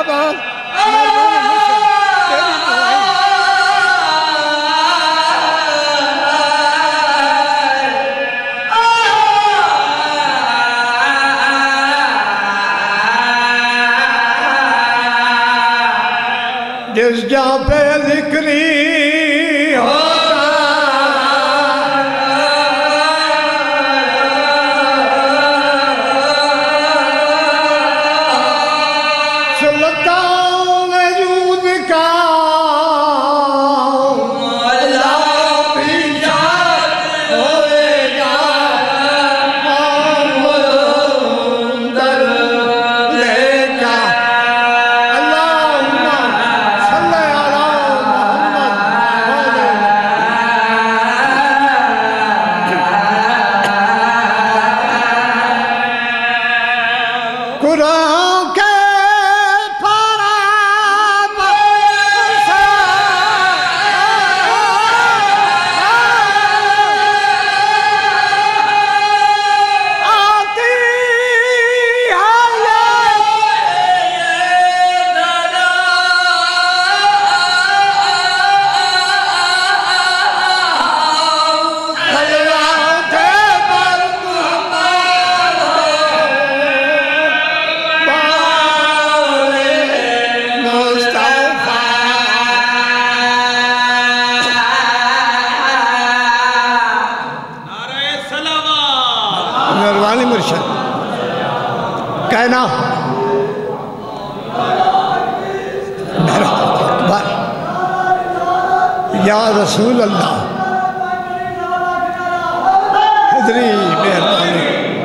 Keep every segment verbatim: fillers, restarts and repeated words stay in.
जिस जा पे जिक्री होता सुल्तान वजूद का कहना या रसूल अल्लाह हजरी मेहरबानी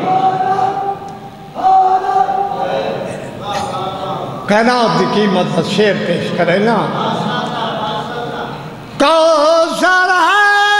कहना आपकी कीमत शेर पेश करे ना कौसर है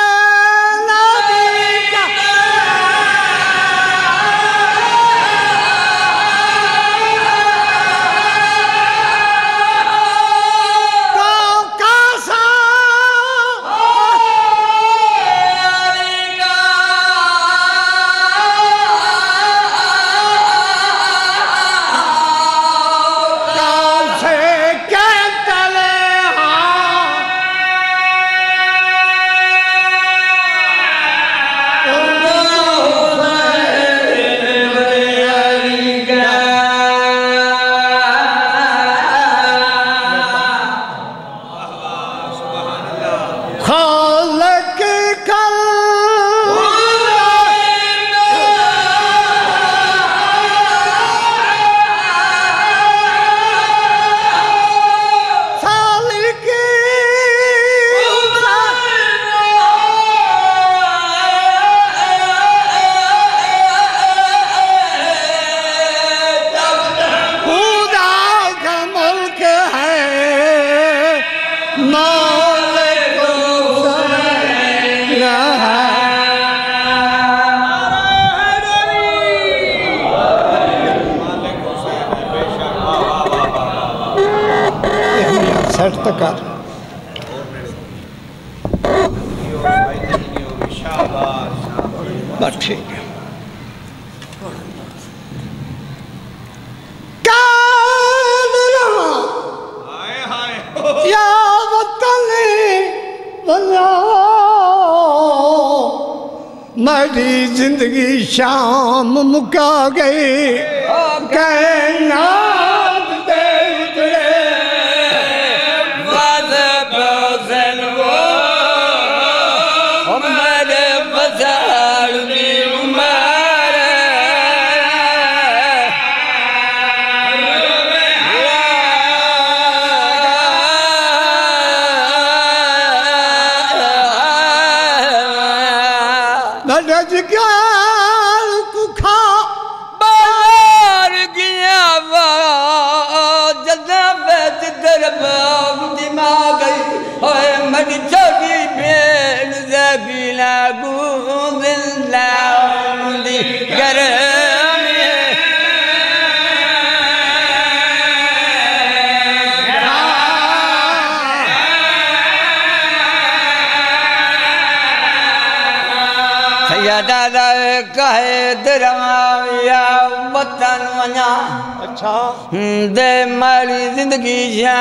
कर बस ठीक है या वतन मेरी जिंदगी शाम मुका गई कहना दादा कहे दरमाया वतन वञा अच्छा दे मारी जिंदगी जा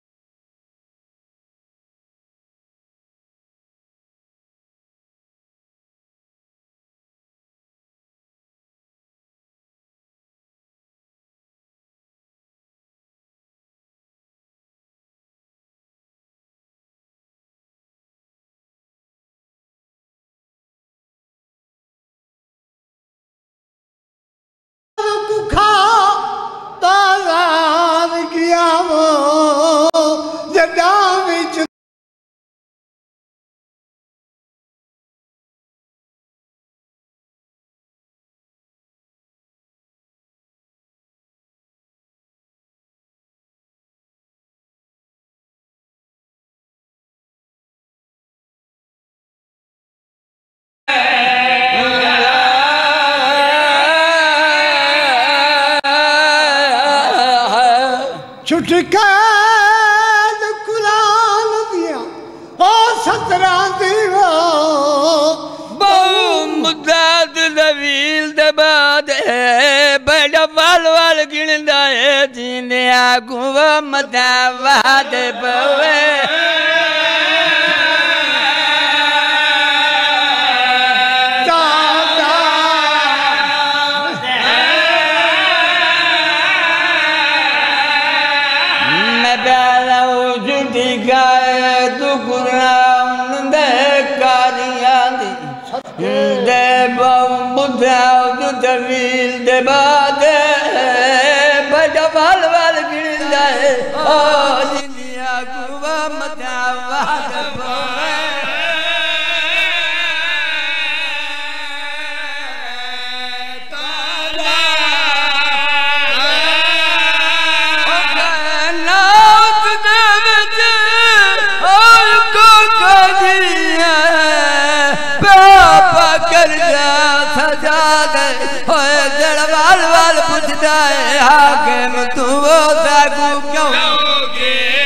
छुटका कुरान दिया ओ सतरा दीवा बहु मुद्दाद दवील दबाद है बड़ा वाल वाल गिणदा है जीने आगुआ मदा वाद पवे दवील दे बाद बड़ा वाल वाल गिरदा है ओ दुनिया गुवा मता वाद पवे ताला नात दे विच और को कदिया पापा कर जा सजा दे होए जड़ वाल वाल पुछदा है हाकिम तू वो सागू क्यों